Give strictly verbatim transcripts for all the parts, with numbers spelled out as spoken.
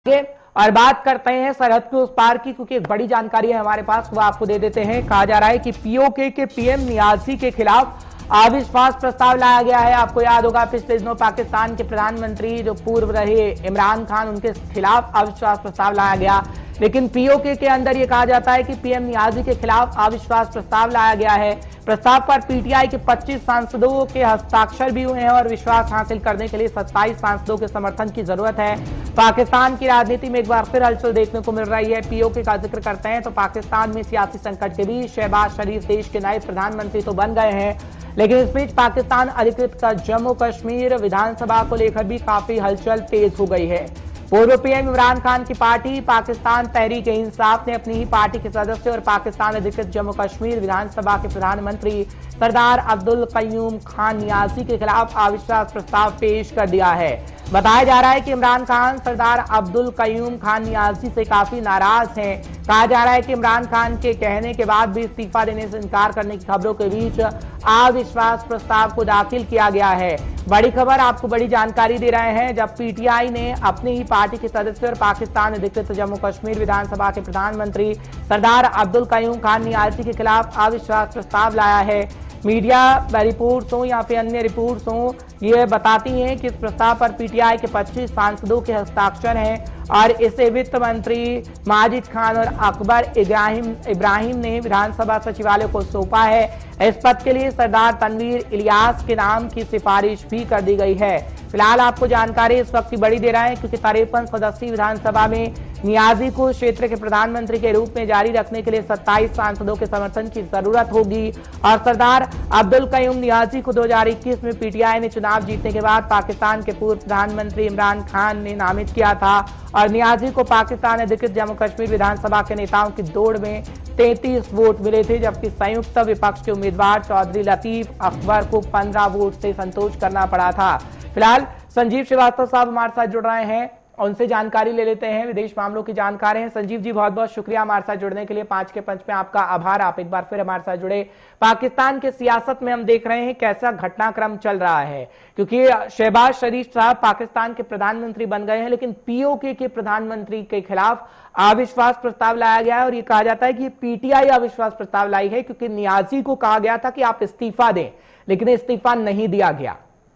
और बात करते हैं सरहद के उस पार की, क्योंकि एक बड़ी जानकारी है हमारे पास, वो आपको दे देते हैं। कहा जा रहा है कि पीओके के पीएम नियाजी के खिलाफ अविश्वास प्रस्ताव लाया गया है। आपको याद होगा पिछले दिनों पाकिस्तान के प्रधानमंत्री जो पूर्व रहे इमरान खान, उनके खिलाफ अविश्वास प्रस्ताव लाया गया। लेकिन पीओके के अंदर यह कहा जाता है कि पीएम नियाजी के खिलाफ अविश्वास प्रस्ताव लाया गया है। प्रस्ताव पर पीटीआई के पच्चीस सांसदों के हस्ताक्षर भी हुए हैं और विश्वास हासिल करने के लिए सत्ताईस सांसदों के समर्थन की जरूरत है। पाकिस्तान की राजनीति में एक बार फिर हलचल देखने को मिल रही है। पीओके का जिक्र करते हैं तो पाकिस्तान में सियासी संकट के बीच शहबाज शरीफ देश के नए प्रधानमंत्री तो बन गए हैं, लेकिन इस बीच पाकिस्तान अधिकृत का जम्मू कश्मीर विधानसभा को लेकर भी काफी हलचल तेज हो गई है। पूर्व पीएम इमरान खान की पार्टी पाकिस्तान तहरीक-ए-इंसाफ ने अपनी ही पार्टी के सदस्य और पाकिस्तान अधिकृत जम्मू कश्मीर विधानसभा के प्रधानमंत्री सरदार अब्दुल कयूम खान नियाजी के खिलाफ अविश्वास प्रस्ताव पेश कर दिया है। बताया जा रहा है कि इमरान खान सरदार अब्दुल कयूम खान नियाजी से काफी नाराज हैं। कहा जा रहा है कि इमरान खान के कहने के बाद भी इस्तीफा देने से इनकार करने की खबरों के बीच अविश्वास प्रस्ताव को दाखिल किया गया है। बड़ी खबर, आपको बड़ी जानकारी दे रहे हैं। जब पीटीआई ने अपनी ही पार्टी के सदस्य और पाकिस्तान अधिकृत जम्मू कश्मीर विधानसभा के प्रधानमंत्री सरदार अब्दुल कयूम खान नियाजी के खिलाफ अविश्वास प्रस्ताव लाया है। मीडिया रिपोर्ट्स हो या फिर अन्य रिपोर्ट्स हो, ये बताती हैं कि इस प्रस्ताव पर पीटीआई के पच्चीस सांसदों के हस्ताक्षर हैं और इसे वित्त मंत्री माजिद खान और अकबर इब्राहिम इब्राहिम ने विधानसभा सचिवालय को सौंपा है। इस पद के लिए सरदार तनवीर इलियास के नाम की सिफारिश भी कर दी गई है। फिलहाल आपको जानकारी इस वक्त की बड़ी दे रहा है, क्योंकि तिरपन सदस्यीय विधानसभा में नियाजी को क्षेत्र के प्रधानमंत्री के रूप में जारी रखने के लिए सत्ताईस सांसदों के समर्थन की जरूरत होगी। और सरदार अब्दुल कयूम नियाजी को दो हजार इक्कीस में पीटीआई ने चुनाव जीतने के बाद पाकिस्तान के पूर्व प्रधानमंत्री इमरान खान ने नामित किया था और नियाजी को पाकिस्तान अधिकृत जम्मू कश्मीर विधानसभा के नेताओं की दौड़ में तैंतीस वोट मिले थे, जबकि संयुक्त विपक्ष के उम्मीदवार चौधरी लतीफ अकबर को पंद्रह वोट से संतोष करना पड़ा था। फिलहाल संजीव श्रीवास्तव साहब हमारे साथ जुड़ रहे हैं, उनसे जानकारी ले लेते हैं। विदेश मामलों की जानकार हैं संजीव जी, बहुत बहुत शुक्रिया हमारे साथ जुड़ने के लिए। पांच के पंच में आपका आभार, आप एक बार फिर हमारे साथ जुड़े। पाकिस्तान के सियासत में हम देख रहे हैं कैसा घटनाक्रम चल रहा है, क्योंकि शहबाज शरीफ साहब पाकिस्तान के प्रधानमंत्री बन गए हैं, लेकिन पीओके के प्रधानमंत्री के खिलाफ अविश्वास प्रस्ताव लाया गया है और ये कहा जाता है कि पीटीआई अविश्वास प्रस्ताव लाई है, क्योंकि नियाजी को कहा गया था कि आप इस्तीफा दें, लेकिन इस्तीफा नहीं दिया गया।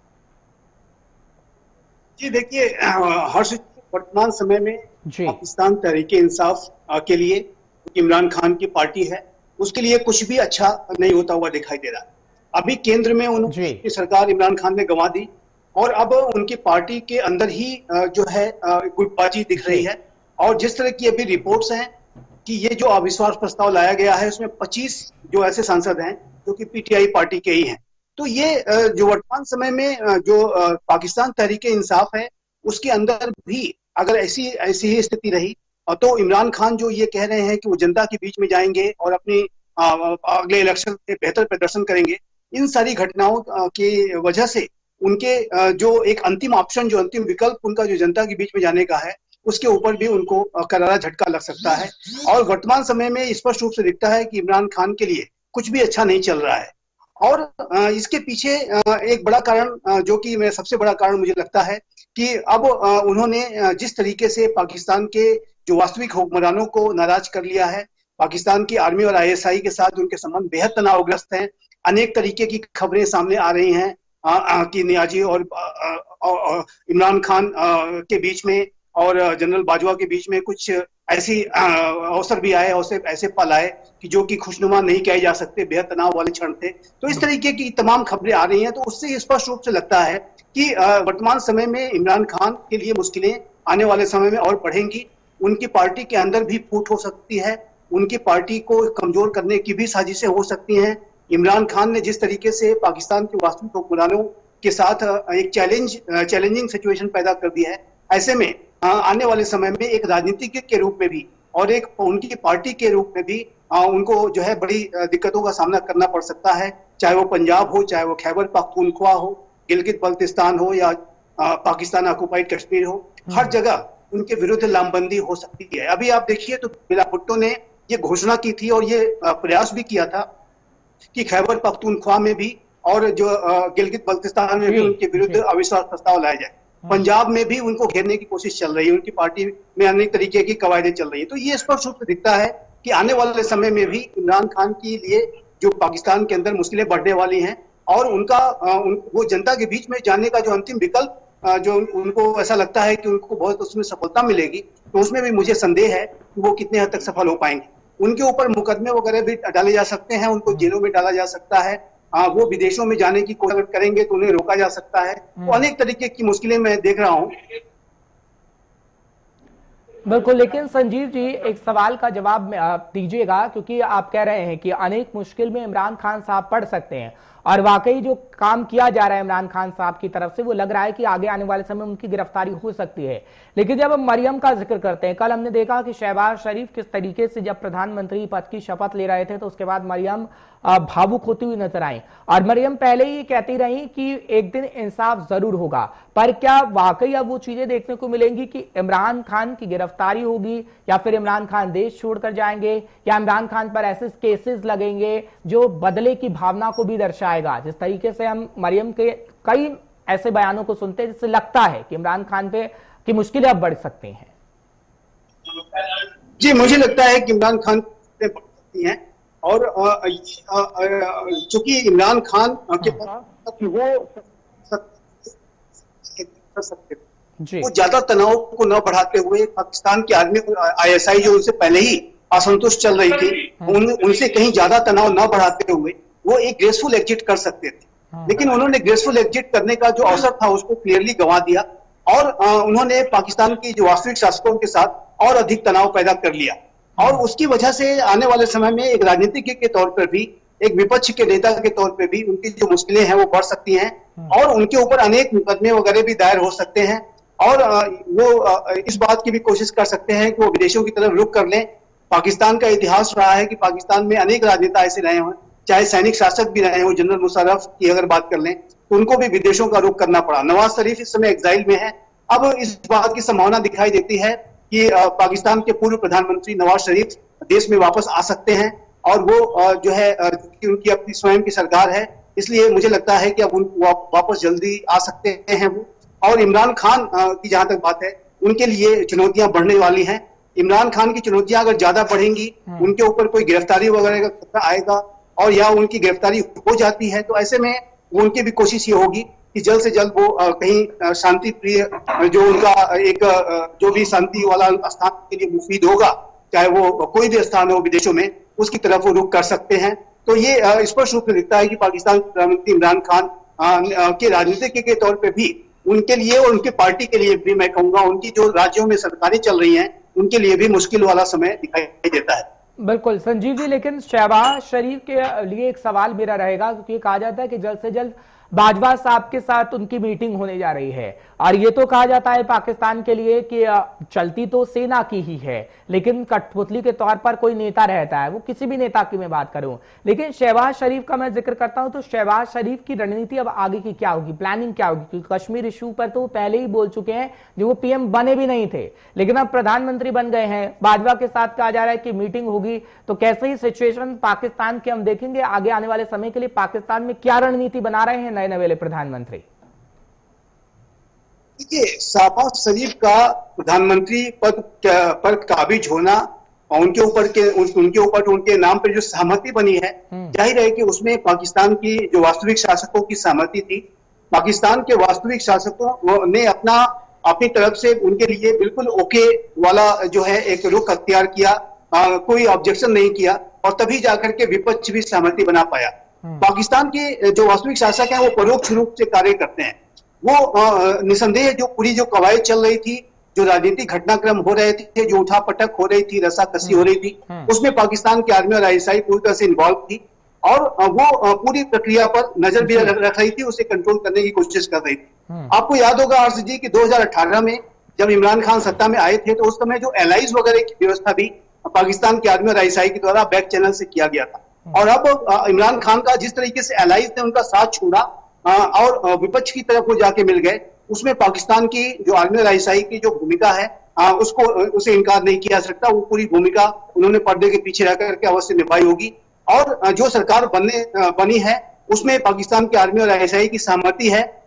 जी देखिए, हर्ष, वर्तमान समय में पाकिस्तान तहरीक-ए-इंसाफ के लिए इमरान खान की पार्टी है, उसके लिए कुछ भी अच्छा नहीं होता हुआ दिखाई दे रहा है। अभी केंद्र में उनकी सरकार इमरान खान ने गंवा दी और अब उनकी पार्टी के अंदर ही जो है गुटबाजी दिख रही है। और जिस तरह की अभी रिपोर्ट्स हैं कि ये जो अविश्वास प्रस्ताव लाया गया है उसमें पच्चीस जो ऐसे सांसद हैं जो कि पीटीआई पार्टी के ही हैं, तो ये जो वर्तमान समय में जो पाकिस्तान तहरीक-ए-इंसाफ है उसके अंदर भी अगर ऐसी ऐसी ही स्थिति रही तो इमरान खान जो ये कह रहे हैं कि वो जनता के बीच में जाएंगे और अपनी अगले इलेक्शन में बेहतर प्रदर्शन करेंगे, इन सारी घटनाओं की वजह से उनके जो एक अंतिम ऑप्शन, जो अंतिम विकल्प उनका जो जनता के बीच में जाने का है, उसके ऊपर भी उनको करारा झटका लग सकता है। और वर्तमान समय में स्पष्ट रूप से दिखता है कि इमरान खान के लिए कुछ भी अच्छा नहीं चल रहा है। और इसके पीछे एक बड़ा कारण, जो कि मैं सबसे बड़ा कारण मुझे लगता है कि अब उन्होंने जिस तरीके से पाकिस्तान के जो वास्तविक हुक्मरानों को नाराज कर लिया है, पाकिस्तान की आर्मी और आईएसआई के साथ उनके संबंध बेहद तनावग्रस्त हैं। अनेक तरीके की खबरें सामने आ रही हैं कि नियाजी और इमरान खान के बीच में और जनरल बाजवा के बीच में कुछ ऐसी अवसर भी आए, अवसर ऐसे पल आए कि जो कि खुशनुमा नहीं कहे जा सकते, बेहद तनाव वाले क्षण थे। तो इस तरीके की तमाम खबरें आ रही हैं, तो उससे स्पष्ट रूप से लगता है कि वर्तमान समय में इमरान खान के लिए मुश्किलें आने वाले समय में और बढ़ेंगी। उनकी पार्टी के अंदर भी फूट हो सकती है, उनकी पार्टी को कमजोर करने की भी साजिशें हो सकती हैं। इमरान खान ने जिस तरीके से पाकिस्तान के वास्तविक हुक्मरानों के साथ एक चैलेंज चैलेंजिंग सिचुएशन पैदा कर दी है, ऐसे में आने वाले समय में एक राजनीतिज्ञ के रूप में भी और एक उनकी पार्टी के रूप में भी उनको जो है बड़ी दिक्कतों का सामना करना पड़ सकता है, चाहे वो पंजाब हो, चाहे वो खैबर पख्तूनख्वा हो, गिलगित बल्तिस्तान हो या पाकिस्तान ऑक्युपाइड कश्मीर हो। हर जगह उनके विरुद्ध लामबंदी हो सकती है। अभी आप देखिए तो बिला भुट्टो ने ये घोषणा की थी और ये प्रयास भी किया था कि खैबर पख्तूनख्वा में भी और जो गिलगित बल्तिस्तान में भी उनके विरुद्ध अविश्वास प्रस्ताव लाया जाए। पंजाब में भी उनको घेरने की कोशिश चल रही है, उनकी पार्टी में अनेक तरीके की कवायदें चल रही है। तो ये स्पष्ट रूप से दिखता है कि आने वाले समय में भी इमरान खान के लिए जो पाकिस्तान के अंदर मुश्किलें बढ़ने वाली हैं और उनका उन, वो जनता के बीच में जाने का जो अंतिम विकल्प जो उनको ऐसा लगता है कि उनको बहुत उसमें सफलता मिलेगी, तो उसमें भी मुझे संदेह है कि वो कितने हद तक सफल हो पाएंगे। उनके ऊपर मुकदमे वगैरह भी डाले जा सकते हैं, उनको जेलों में डाला जा सकता है, आ, वो विदेशों में जाने की कोशिश करेंगे तो उन्हें रोका जा सकता है। तो अनेक तरीके की मुश्किलें मैं देख रहा हूं। बिल्कुल, लेकिन संजीव जी एक सवाल का जवाब दीजिएगा, क्योंकि आप कह रहे हैं कि अनेक मुश्किल में इमरान खान साहब पड़ सकते हैं और वाकई जो काम किया जा रहा है इमरान खान साहब की तरफ से वो लग रहा है कि आगे आने वाले समय उनकी गिरफ्तारी हो सकती है। लेकिन जब हम मरियम का जिक्र करते हैं, कल हमने देखा कि शहबाज शरीफ किस तरीके से जब प्रधानमंत्री पद की शपथ ले रहे थे तो उसके बाद मरियम भावुक होती हुई नजर आई और मरियम पहले ही कहती रही कि एक दिन इंसाफ जरूर होगा। पर क्या वाकई अब वो चीजें देखने को मिलेंगी कि इमरान खान की गिरफ्तारी होगी या फिर इमरान खान देश छोड़कर जाएंगे या इमरान खान पर ऐसे केसेस लगेंगे जो बदले की भावना को भी दर्शाएगा? जिस तरीके से हम मरियम के कई ऐसे बयानों को सुनते हैं जिससे लगता है कि इमरान खान पे की मुश्किलें अब बढ़ सकती हैं। जी, मुझे लगता है कि इमरान खान बढ़ सकती हैं और चूंकि इमरान खान के वो वो ज्यादा तनाव को न बढ़ाते हुए पाकिस्तान की आर्मी आईएसआई जो उनसे पहले ही असंतुष्ट चल रही थी, उन, उनसे कहीं ज्यादा तनाव न बढ़ाते हुए वो एक ग्रेसफुल एग्जिट कर सकते थे। लेकिन उन्होंने ग्रेसफुल एग्जिट करने का जो अवसर था उसको क्लियरली गंवा दिया और उन्होंने पाकिस्तान की जो वास्तविक शासकों के साथ और अधिक तनाव पैदा कर लिया और उसकी वजह से आने वाले समय में एक राजनीतिज्ञ के तौर पर भी, एक विपक्ष के नेता के तौर पर भी उनकी जो मुश्किलें हैं वो बढ़ सकती हैं और उनके ऊपर अनेक मुकदमे वगैरह भी दायर हो सकते हैं और वो इस बात की भी कोशिश कर सकते हैं कि वो विदेशों की तरफ रुख कर लें। पाकिस्तान का इतिहास रहा है कि पाकिस्तान में अनेक राजनेता ऐसे रहे हैं, चाहे सैनिक शासक भी रहे हो, जनरल मुशर्रफ की अगर बात कर लें तो उनको भी विदेशों का रुख करना पड़ा। नवाज शरीफ इस समय एग्जाइल में है। अब इस बात की संभावना दिखाई देती है कि पाकिस्तान के पूर्व प्रधानमंत्री नवाज शरीफ देश में वापस आ सकते हैं और वो जो है उनकी अपनी स्वयं की सरकार है, इसलिए मुझे लगता है कि अब उन वापस जल्दी आ सकते हैं वो। और इमरान खान की जहां तक बात है, उनके लिए चुनौतियां बढ़ने वाली हैं। इमरान खान की चुनौतियां अगर ज्यादा बढ़ेंगी, उनके ऊपर कोई गिरफ्तारी वगैरह का खतरा आएगा और या उनकी गिरफ्तारी हो जाती है तो ऐसे में उनकी भी कोशिश ये होगी कि जल्द से जल्द वो कहीं शांति प्रिय जो उनका एक जो भी शांति वाला स्थान के लिए मुफीद होगा, चाहे वो कोई भी स्थान हो विदेशों में, उसकी तरफ वो रुख कर सकते हैं। तो ये स्पष्ट रूप से दिखता है कि पाकिस्तान के प्रधानमंत्री इमरान खान के राजनीतिज्ञ के तौर पर भी उनके लिए और उनकी पार्टी के लिए भी, मैं कहूंगा उनकी जो राज्यों में सरकारें चल रही हैं उनके लिए भी मुश्किल वाला समय दिखाई देता है। बिल्कुल संजीव जी, लेकिन शहबाज शरीफ के लिए एक सवाल मेरा रहेगा, क्योंकि कहा जाता है कि जल्द से जल्द बाजवा साहब के साथ उनकी मीटिंग होने जा रही है और ये तो कहा जाता है पाकिस्तान के लिए कि चलती तो सेना की ही है लेकिन कठपुतली के तौर पर कोई नेता रहता है, वो किसी भी नेता की मैं बात करूं। लेकिन शहबाज शरीफ का मैं जिक्र करता हूं तो शहबाज शरीफ की रणनीति अब आगे की क्या होगी, प्लानिंग क्या होगी? क्योंकि कश्मीर इशू पर तो वो पहले ही बोल चुके हैं, जो वो पीएम बने भी नहीं थे लेकिन अब प्रधानमंत्री बन गए हैं। बाजवा के साथ कहा जा रहा है कि मीटिंग होगी, तो कैसे ही सिचुएशन पाकिस्तान की हम देखेंगे आगे आने वाले समय के लिए? पाकिस्तान में क्या रणनीति बना रहे हैं नए नवेले प्रधानमंत्री? देखिए, शहबाज शरीफ का प्रधानमंत्री पद पर काबिज होना और उनके ऊपर के उनके ऊपर उनके नाम पर जो सहमति बनी है, जाहिर है कि उसमें पाकिस्तान की जो वास्तविक शासकों की सहमति थी। पाकिस्तान के वास्तविक शासकों ने अपना अपनी तरफ से उनके लिए बिल्कुल ओके वाला जो है एक रुख अख्तियार किया, आ, कोई ऑब्जेक्शन नहीं किया और तभी जाकर के विपक्ष भी सहमति बना पाया। पाकिस्तान के जो वास्तविक शासक हैं वो परोक्ष रूप से कार्य करते हैं। वो निसंदेह जो पूरी जो कवायद चल रही थी, जो राजनीतिक घटनाक्रम हो रहे थे, जो उठापटक हो रही थी, रस्साकसी हो रही थी, उसमें पाकिस्तान की आर्मी और आईएसआई पूरी तरह से इन्वॉल्व थी और वो पूरी प्रक्रिया पर नजर भी रख रही थी, उसे कंट्रोल करने की कोशिश कर रही थी। आपको याद होगा आरसी जी की दो हजार अठारह में जब इमरान खान सत्ता में आए थे तो उस समय जो एलाइज वगैरह की व्यवस्था भी पाकिस्तान की आर्मी और आईएसआई के द्वारा बैक चैनल से किया गया था। और अब इमरान खान का जिस तरीके से एलाइज ने उनका साथ छोड़ा और विपक्ष की तरफ वो जाके मिल गए, उसमें पाकिस्तान की जो आर्मी और आईएसआई की जो भूमिका है उसको उसे इनकार नहीं किया जा सकता। वो पूरी भूमिका उन्होंने पर्दे के पीछे रह करके अवश्य निभाई होगी और जो सरकार बनने बनी है उसमें पाकिस्तान की आर्मी और आईएसआई की सहमति है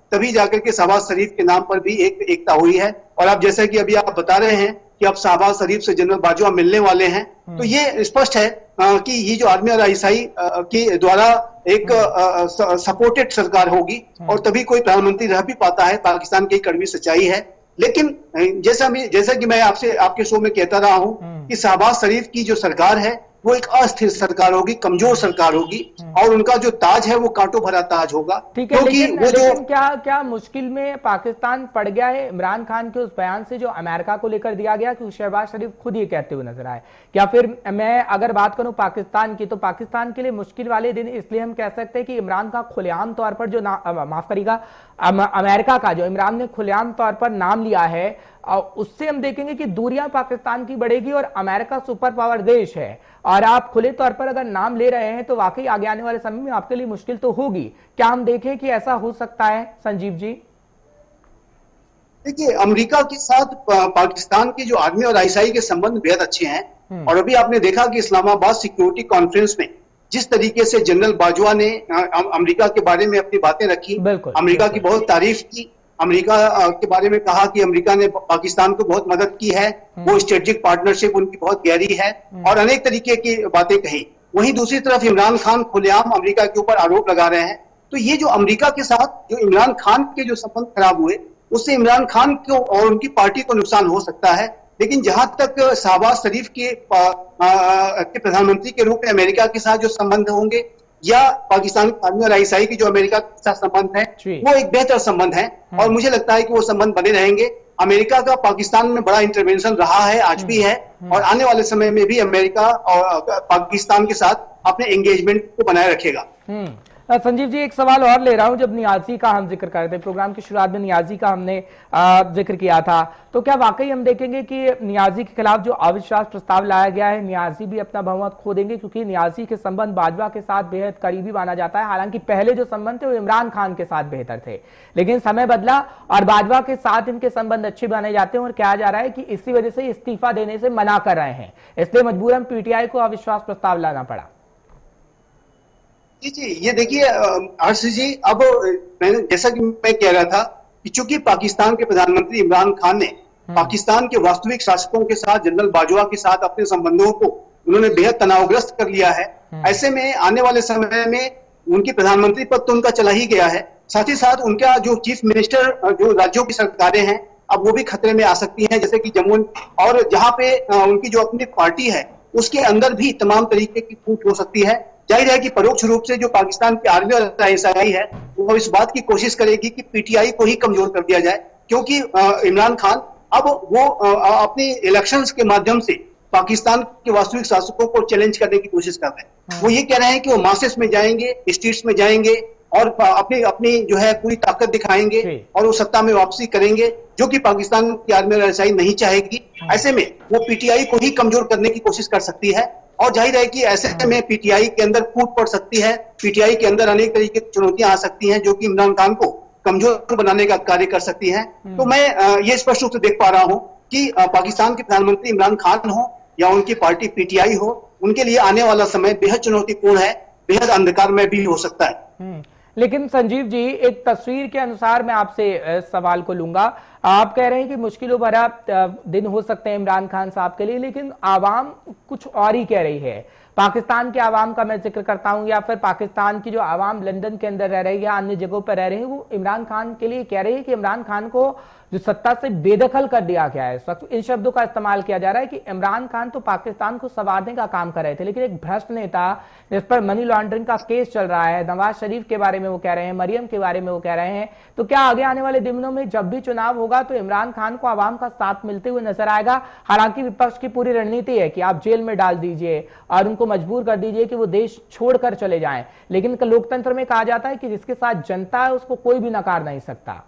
तभी जाकर के शहबाज शरीफ के नाम पर भी एक एकता हुई है। और अब जैसा कि अभी आप बता रहे हैं कि अब शहबाज शरीफ से जनरल बाजवा मिलने वाले हैं, तो ये स्पष्ट है कि ये जो आर्मी और आईएसआई के द्वारा एक सपोर्टेड सरकार होगी और तभी कोई प्रधानमंत्री रह भी पाता है। पाकिस्तान की कड़वी सच्चाई है। लेकिन जैसा मैं जैसा कि मैं आपसे आपके शो में कहता रहा हूं कि शहबाज शरीफ की जो सरकार है वो एक अस्थिर सरकार होगी, कमजोर सरकार होगी और उनका जो ताज है वो कांटों भरा ताज होगा। ठीक है, लेकिन, वो जो लेकिन क्या क्या मुश्किल में पाकिस्तान पड़ गया है इमरान खान के उस बयान से जो अमेरिका को लेकर दिया गया, कि शहबाज शरीफ खुद ये कहते हुए नजर आए? या फिर मैं अगर बात करूं पाकिस्तान की, तो पाकिस्तान के लिए मुश्किल वाले दिन इसलिए हम कह सकते हैं कि इमरान का खुलेआम तौर पर जो माफ करिएगा अमेरिका का जो इमरान ने खुलेआम तौर पर नाम लिया है, उससे हम देखेंगे कि दूरियां पाकिस्तान की बढ़ेगी और अमेरिका सुपर पावर देश है और आप खुले तौर पर अगर नाम ले रहे हैं तो वाकई आगे आने वाले समय में आपके लिए मुश्किल तो होगी। क्या हम देखें कि ऐसा हो सकता है संजीव जी? देखिए, अमेरिका के साथ पाकिस्तान के जो आर्मी और आईएसआई के संबंध बेहद अच्छे हैं और अभी आपने देखा कि इस्लामाबाद सिक्योरिटी कॉन्फ्रेंस में जिस तरीके से जनरल बाजवा ने अमेरिका के बारे में अपनी बातें रखी, अमेरिका की बहुत तारीफ की, अमेरिका के बारे में कहा कि अमेरिका ने पाकिस्तान को बहुत मदद की है, वो स्ट्रेटेजिक पार्टनरशिप उनकी बहुत गहरी है और अनेक तरीके की बातें कही। वहीं दूसरी तरफ इमरान खान खुलेआम अमेरिका के ऊपर आरोप लगा रहे हैं। तो ये जो अमेरिका के साथ जो इमरान खान के जो संबंध खराब हुए उससे इमरान खान को और उनकी पार्टी को नुकसान हो सकता है। लेकिन जहां तक शहबाज शरीफ के, के प्रधानमंत्री के रूप में अमेरिका के साथ जो संबंध होंगे या पाकिस्तान आर्मी और आईएसआई की जो अमेरिका के साथ संबंध है वो एक बेहतर संबंध है और मुझे लगता है कि वो संबंध बने रहेंगे। अमेरिका का पाकिस्तान में बड़ा इंटरवेंशन रहा है, आज भी है और आने वाले समय में भी अमेरिका और पाकिस्तान के साथ अपने एंगेजमेंट को बनाए रखेगा। संजीव जी, एक सवाल और ले रहा हूं। जब नियाजी का हम जिक्र कर रहे थे, प्रोग्राम की शुरुआत में नियाजी का हमने जिक्र किया था, तो क्या वाकई हम देखेंगे कि नियाजी के खिलाफ जो अविश्वास प्रस्ताव लाया गया है, नियाजी भी अपना बहुमत खो देंगे? क्योंकि नियाजी के संबंध बाजवा के साथ बेहद करीबी माना जाता है। हालांकि पहले जो संबंध थे वो इमरान खान के साथ बेहतर थे, लेकिन समय बदला और बाजवा के साथ इनके संबंध अच्छे माने जाते हैं और कहा जा रहा है कि इसी वजह से इस्तीफा देने से मना कर रहे हैं, इसलिए मजबूरन पीटीआई को अविश्वास प्रस्ताव लाना पड़ा। जी जी, ये देखिए हर्ष जी, अब मैंने जैसा कि मैं कह रहा था कि चूंकि पाकिस्तान के प्रधानमंत्री इमरान खान ने पाकिस्तान के वास्तविक शासकों के साथ, जनरल बाजवा के साथ अपने संबंधों को उन्होंने बेहद तनावग्रस्त कर लिया है। ऐसे में आने वाले समय में उनकी प्रधानमंत्री पद तो उनका चला ही गया है, साथ ही साथ उनका जो चीफ मिनिस्टर, जो राज्यों की सरकारें हैं, अब वो भी खतरे में आ सकती हैं, जैसे कि जम्मू, और जहां पे उनकी जो अपनी पार्टी है उसके अंदर भी तमाम तरीके की फूट हो सकती है। जाहिर है कि परोक्ष रूप से जो पाकिस्तान की आर्मी और आईएसआई है वो इस बात की कोशिश करेगी कि पीटीआई को ही कमजोर कर दिया जाए, क्योंकि इमरान खान अब वो अपने इलेक्शंस के माध्यम से पाकिस्तान के वास्तविक शासकों को चैलेंज करने की कोशिश कर रहे हैं। वो ये कह रहे हैं कि वो मासेस में जाएंगे, स्टेट्स में जाएंगे और अपनी अपनी जो है पूरी ताकत दिखाएंगे और वो सत्ता में वापसी करेंगे, जो कि पाकिस्तान की आर्मी और आईएसआई नहीं चाहेगी। ऐसे में वो पीटीआई को ही कमजोर करने की कोशिश कर सकती है और जाहिर है कि ऐसे में पीटीआई के अंदर फूट पड़ सकती है, पीटीआई के अंदर अनेक तरीके की चुनौतियां आ सकती हैं जो कि इमरान खान को कमजोर बनाने का कार्य कर सकती हैं। तो मैं ये स्पष्ट रूप से देख पा रहा हूं कि पाकिस्तान के प्रधानमंत्री इमरान खान हो या उनकी पार्टी पीटीआई हो, उनके लिए आने वाला समय बेहद चुनौतीपूर्ण है, बेहद अंधकारमय भी हो सकता है। लेकिन संजीव जी, एक तस्वीर के अनुसार मैं आपसे सवाल को लूंगा। आप कह रहे हैं कि मुश्किलों भरा दिन हो सकते हैं इमरान खान साहब के लिए, लेकिन आवाम कुछ और ही कह रही है। पाकिस्तान के आवाम का मैं जिक्र करता हूं या फिर पाकिस्तान की जो आवाम लंदन के अंदर रह रही है, अन्य जगहों पर रह रहे हैं, वो इमरान खान के लिए कह रहे हैं कि इमरान खान को जो सत्ता से बेदखल कर दिया गया है। इस वक्त इन शब्दों का इस्तेमाल किया जा रहा है कि इमरान खान तो पाकिस्तान को संवारने का काम कर रहे थे, लेकिन एक भ्रष्ट नेता जिस पर मनी लॉन्ड्रिंग का केस चल रहा है, नवाज शरीफ के बारे में वो कह रहे हैं, मरियम के बारे में वो कह रहे हैं, तो क्या आगे आने वाले दिनों में जब भी चुनाव होगा तो इमरान खान को आवाम का साथ मिलते हुए नजर आएगा? हालांकि विपक्ष की पूरी रणनीति है कि आप जेल में डाल दीजिए और उनको मजबूर कर दीजिए कि वो देश छोड़कर चले जाएं, लेकिन लोकतंत्र में कहा जाता है कि जिसके साथ जनता है उसको कोई भी नकार नहीं सकता।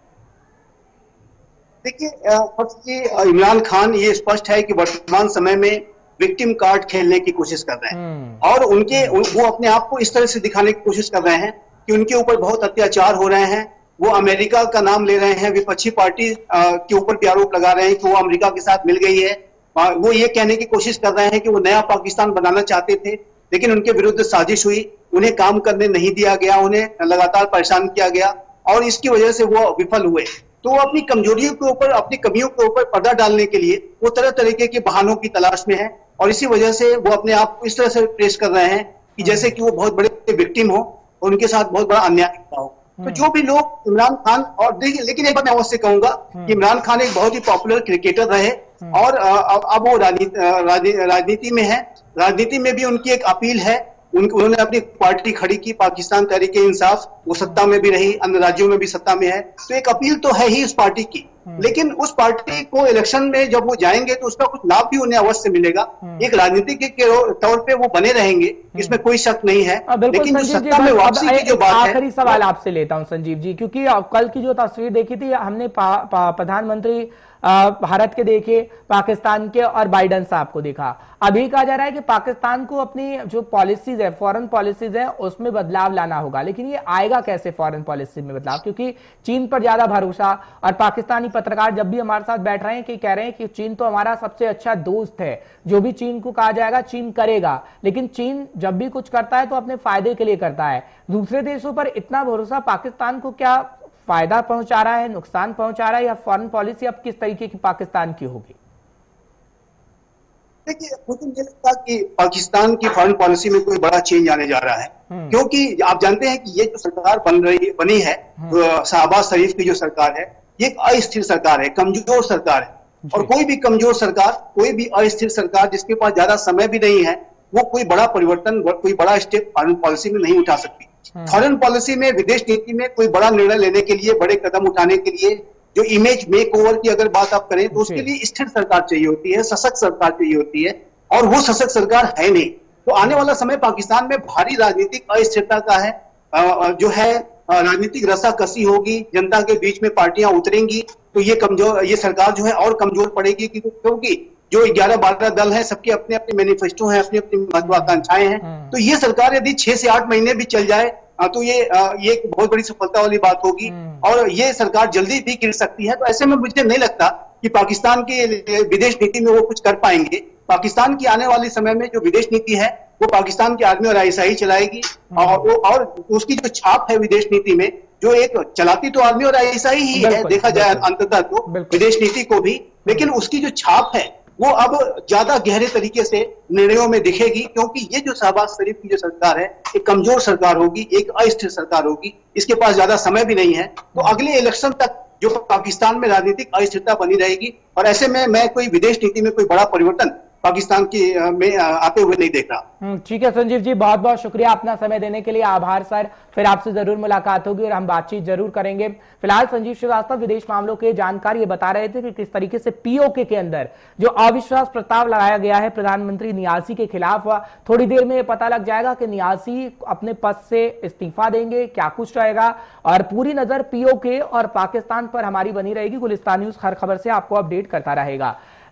देखिए इमरान खान, ये स्पष्ट है कि वर्तमान समय में विक्टिम कार्ड खेलने की कोशिश कर रहे हैं और उनके वो अपने आप को इस तरह से दिखाने की कोशिश कर रहे हैं कि उनके ऊपर बहुत अत्याचार हो रहे हैं। वो अमेरिका का नाम ले रहे हैं, विपक्षी पार्टी के ऊपर भी आरोप लगा रहे हैं कि वो अमेरिका के साथ मिल गई है। वो ये कहने की कोशिश कर रहे हैं कि वो नया पाकिस्तान बनाना चाहते थे, लेकिन उनके विरुद्ध साजिश हुई, उन्हें काम करने नहीं दिया गया, उन्हें लगातार परेशान किया गया और इसकी वजह से वो विफल हुए। तो वो अपनी कमजोरियों के ऊपर, अपनी कमियों के ऊपर पर्दा डालने के लिए वो तरह तरीके के बहानों की तलाश में है, और इसी वजह से वो अपने आप को इस तरह से पेश कर रहे हैं कि जैसे कि वो बहुत बड़े विक्टिम हो और उनके साथ बहुत बड़ा अन्याय होता हो। तो जो भी लोग इमरान खान, और देखिए, लेकिन एक बात मैं अवश्य कहूंगा कि इमरान खान एक बहुत ही पॉपुलर क्रिकेटर रहे और अब वो राजनीति में है। राजनीति में भी उनकी एक अपील है, उन्होंने अपनी पार्टी खड़ी की, पाकिस्तान तहरीक इंसाफ, वो सत्ता में भी रही, अन्य राज्यों में भी सत्ता में है, तो एक अपील तो है ही उस पार्टी की। लेकिन उस पार्टी को इलेक्शन में जब वो जाएंगे तो उसका कुछ लाभ भी उन्हें अवश्य मिलेगा। एक राजनीतिक के तौर पे वो बने रहेंगे, इसमें कोई शक नहीं है। लेकिन जो सत्ता में वापसी की जो बात है, आखिरी सवाल आपसे लेता हूं संजीव जी, क्योंकि कल की जो तस्वीर देखी थी हमने प्रधानमंत्री भारत के देखे, पाकिस्तान के और बाइडेन साहब को देखा। अभी कहा जा रहा है कि पाकिस्तान को अपनी जो पॉलिसीज है, फॉरेन पॉलिसीज है, उसमें बदलाव लाना होगा। लेकिन ये आएगा कैसे फॉरेन पॉलिसी में बदलाव, क्योंकि चीन पर ज्यादा भरोसा, और पाकिस्तानी पत्रकार जब भी हमारे साथ बैठ रहे हैं कि कह रहे हैं कि चीन तो हमारा सबसे अच्छा दोस्त है, जो भी चीन को कहा जाएगा चीन करेगा। लेकिन चीन जब भी कुछ करता है तो अपने फायदे के लिए करता है। दूसरे देशों पर इतना भरोसा पाकिस्तान को क्या फायदा पहुंचा रहा है, नुकसान पहुंचा रहा है, या फॉरेन पॉलिसी अब किस तरीके की पाकिस्तान की होगी? देखिए, मुझे नहीं लगता कि पाकिस्तान की फॉरेन पॉलिसी में कोई बड़ा चेंज आने जा रहा है, क्योंकि आप जानते हैं कि ये जो सरकार बन रही बनी है, शहबाज शरीफ की जो सरकार है, ये एक अस्थिर सरकार है, कमजोर सरकार है। और कोई भी कमजोर सरकार, कोई भी अस्थिर सरकार जिसके पास ज्यादा समय भी नहीं है, वो कोई बड़ा परिवर्तन, कोई बड़ा स्टेप फॉरेन पॉलिसी में नहीं उठा सकती। फॉरेन पॉलिसी में, विदेश नीति में कोई बड़ा निर्णय लेने के लिए, बड़े कदम उठाने के लिए, जो इमेज मेक ओवर की अगर बात आप करें तो उसके लिए स्थिर सरकार चाहिए होती है, सशक्त सरकार चाहिए होती है, और वो सशक्त सरकार है नहीं। तो आने वाला समय पाकिस्तान में भारी राजनीतिक अस्थिरता का है, जो है राजनीतिक रसाकसी होगी, जनता के बीच में पार्टियां उतरेंगी, तो ये कमजोर, ये सरकार जो है और कमजोर पड़ेगी, क्योंकि जो ग्यारह बारह दल हैं, सबके अपने अपने मैनिफेस्टो हैं, अपनी अपनी महत्वाकांक्षाएं हैं। तो ये सरकार यदि छह से आठ महीने भी चल जाए तो ये ये एक बहुत बड़ी सफलता वाली बात होगी, और ये सरकार जल्दी भी गिर सकती है। तो ऐसे में मुझे नहीं लगता कि पाकिस्तान की विदेश नीति में वो कुछ कर पाएंगे। पाकिस्तान की आने वाले समय में जो विदेश नीति है वो पाकिस्तान के आर्मी और आईएसआई चलाएगी, और, और उसकी जो छाप है विदेश नीति में, जो एक चलाती तो आर्मी और आईएसआई ही है, देखा जाए अंततः तो विदेश नीति को भी, लेकिन उसकी जो छाप है वो अब ज्यादा गहरे तरीके से निर्णयों में दिखेगी, क्योंकि ये जो शहबाज शरीफ की जो सरकार है, एक कमजोर सरकार होगी, एक अस्थिर सरकार होगी, इसके पास ज्यादा समय भी नहीं है। तो अगले इलेक्शन तक जो पाकिस्तान में राजनीतिक अस्थिरता बनी रहेगी, और ऐसे में मैं कोई विदेश नीति में कोई बड़ा परिवर्तन पाकिस्तान की में आते हुए नहीं देख रहा। ठीक है संजीव जी, बहुत बहुत शुक्रिया अपना समय देने के लिए, आभार सर। फिर आपसे जरूर मुलाकात होगी और हम बातचीत जरूर करेंगे। फिलहाल संजीव श्रीवास्तव विदेश मामलों के जानकार ये बता रहे थे कि किस तरीके से पीओके के अंदर जो अविश्वास प्रस्ताव लगाया गया है प्रधानमंत्री नियाजी के खिलाफ, थोड़ी देर में ये पता लग जाएगा कि नियाजी अपने पद से इस्तीफा देंगे, क्या कुछ रहेगा, और पूरी नजर पीओके और पाकिस्तान पर हमारी बनी रहेगी। गुलिस्तान न्यूज हर खबर से आपको अपडेट करता रहेगा।